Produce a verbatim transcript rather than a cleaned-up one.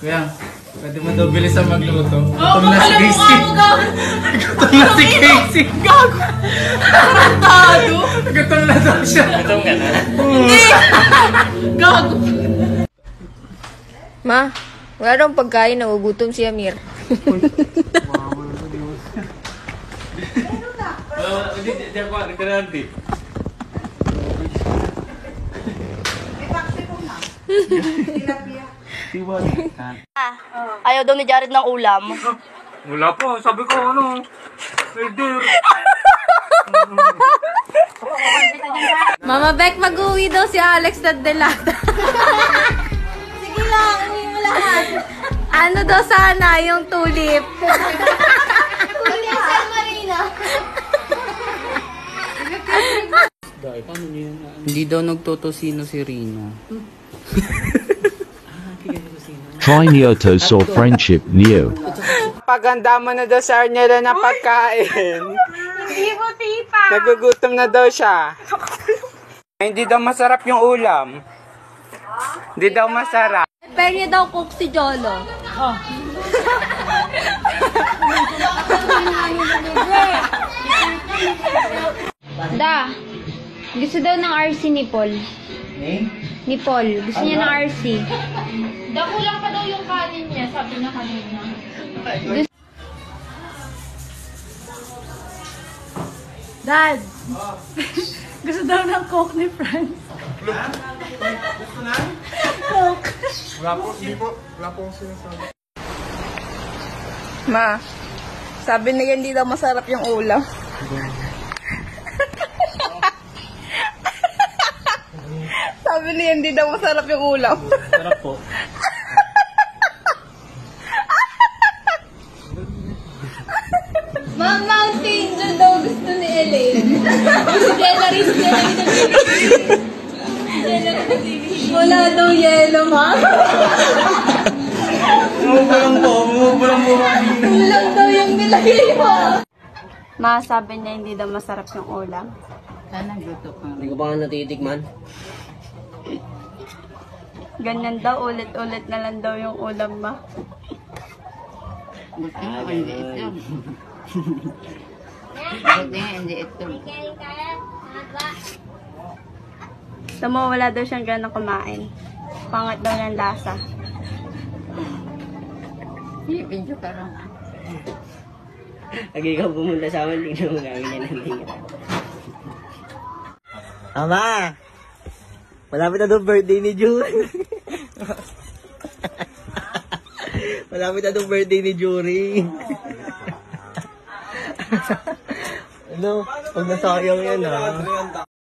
Kuya, pwede mo daw bilisan magluto. Gutom na si Casey. Gutom na si Casey. Gago! Tarantado! Gutom na daw siya. Gutom ka na? Hindi! Gago! Ma, wala daw pagkain, nagugutom si Amir. Hindi, hindi ako. Hindi na nanti. Ayaw daw ni Jared ng ulam. Wala po. Sabi ko ano. Elder. Mama Beck, mag-uwi daw si Alex at Delata. Sige lang, uwi mo lahat. Ano daw sana yung tulip? Tulip San Marina. Hindi daw nagtotosino si Rino. Try Nyoto saw friendship Neo. Paganda mo na daw sa Arnela na pagkain. Hindi mo, tita. Nagugutom na daw siya. Hindi daw masarap yung ulam. Hindi daw masarap. Pero niya daw cook si Jolo. Oh. Da, gusto daw ng R C ni Paul. Eh? Ni Paul. Gusto niya ng R C. Dakulang pa daw yung kanin niya, sabi na kanina. Dad! Gusto daw ng Coke ni Franz. Gusto na? Coke! Wala po, hindi po. Wala po sinasabi. Ma, sabi niya hindi daw masarap yung ulam. Sabi niya hindi daw masarap yung ulam. Sarap po. Ma'am, Mountain Dew daw gusto ni Elaine. Si Jella rin, si Jella rin nagbibigay. Wala daw yellow, ma'am. Umubulang po. Umubulang po. Ulam daw yung nilagay mo. Ma, sabi niya hindi daw masarap yung ulam. Sana gusto ka. Hindi ko pa nga natitikman. Ganyan daw, ulit-ulit na lang daw yung ulam, ma. Gusto nga, hindi ito. Hindi, hindi ito. Tamo, wala daw siyang gano'ng kumain. Pangat daw ng lasa. Video ka lang. Lagi ka pumunta sa amin, tingnan mo namin yan ang tingnan. Ama! Malapit na doon birthday ni June. Malapit na doon birthday ni Jury. Ano? Huwag na sayang yan, ha?